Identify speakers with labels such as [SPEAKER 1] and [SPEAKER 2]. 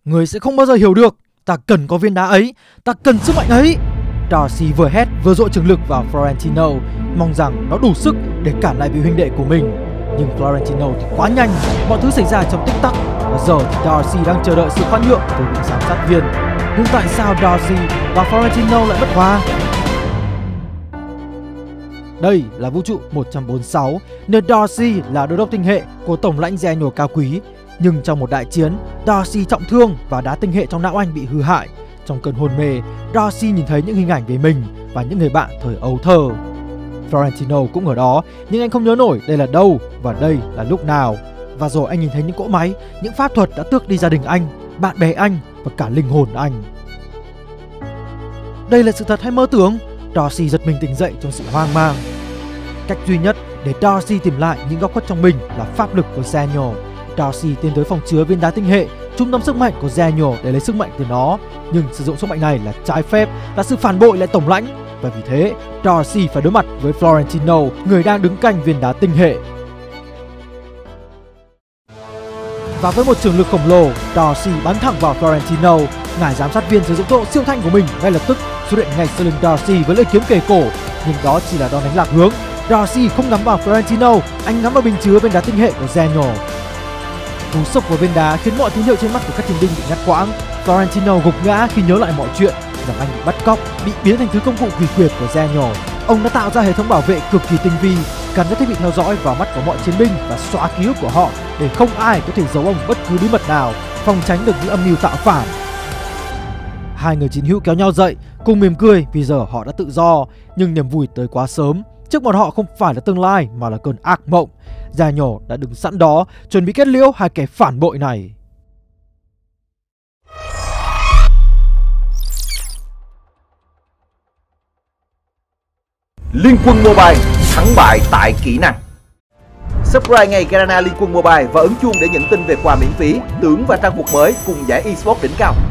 [SPEAKER 1] Người sẽ không bao giờ hiểu được. Ta cần có viên đá ấy, ta cần sức mạnh ấy. Darcy vừa hét vừa dội trường lực vào Florentino, mong rằng nó đủ sức để cản lại vị huynh đệ của mình. Nhưng Florentino thì quá nhanh, mọi thứ xảy ra trong tích tắc. Và giờ thì Darcy đang chờ đợi sự khoan nhượng từ vị giám sát viên. Nhưng tại sao Darcy và Florentino lại bất hòa? Đây là vũ trụ 146, nơi Darcy là đô đốc tinh hệ của tổng lãnh Daniel cao quý. Nhưng trong một đại chiến, Darcy trọng thương và đá tinh hệ trong não anh bị hư hại. Trong cơn hôn mê, Darcy nhìn thấy những hình ảnh về mình và những người bạn thời ấu thơ. Florentino cũng ở đó, nhưng anh không nhớ nổi đây là đâu và đây là lúc nào. Và rồi anh nhìn thấy những cỗ máy, những pháp thuật đã tước đi gia đình anh, bạn bè anh và cả linh hồn anh. Đây là sự thật hay mơ tưởng? Darcy giật mình tỉnh dậy trong sự hoang mang. Cách duy nhất để Darcy tìm lại những góc khuất trong mình là pháp lực của Daniel. Darcy tiến tới phòng chứa viên đá tinh hệ, trung tâm sức mạnh của Daniel để lấy sức mạnh từ nó. Nhưng sử dụng sức mạnh này là trái phép, là sự phản bội lại tổng lãnh. Và vì thế, Darcy phải đối mặt với Florentino, người đang đứng cạnh viên đá tinh hệ. Và với một trường lực khổng lồ, Darcy bắn thẳng vào Florentino. Ngài giám sát viên sử dụng tốc độ siêu thanh của mình ngay lập tức xuất hiện ngay sau lưng Darcy với lưỡi kiếm kề cổ. Nhưng đó chỉ là đòn đánh lạc hướng. Darcy không ngắm vào Florentino, anh ngắm vào bình chứa viên đá tinh hệ của Daniel. Cú sốc vào viên đá khiến mọi tín hiệu trên mắt của các thiên binh bị ngắt quãng. Florentino gục ngã khi nhớ lại mọi chuyện rằng anh bị bắt cóc, bị biến thành thứ công cụ quỷ quyệt của Daniel. Ông đã tạo ra hệ thống bảo vệ cực kỳ tinh vi, gắn các thiết bị theo dõi vào mắt của mọi chiến binh và xóa ký ức của họ để không ai có thể giấu ông bất cứ bí mật nào, phòng tránh được những âm mưu tạo phản. Hai người chiến hữu kéo nhau dậy, cùng mỉm cười vì giờ họ đã tự do, nhưng niềm vui tới quá sớm. Trước mặt họ không phải là tương lai mà là cơn ác mộng. Daniel đã đứng sẵn đó, chuẩn bị kết liễu hai kẻ phản bội này.
[SPEAKER 2] Liên Quân Mobile, thắng bại tại kỹ năng. Subscribe ngay Garena Liên Quân Mobile và ấn chuông để nhận tin về quà miễn phí, tưởng và trang phục mới cùng giải eSports đỉnh cao.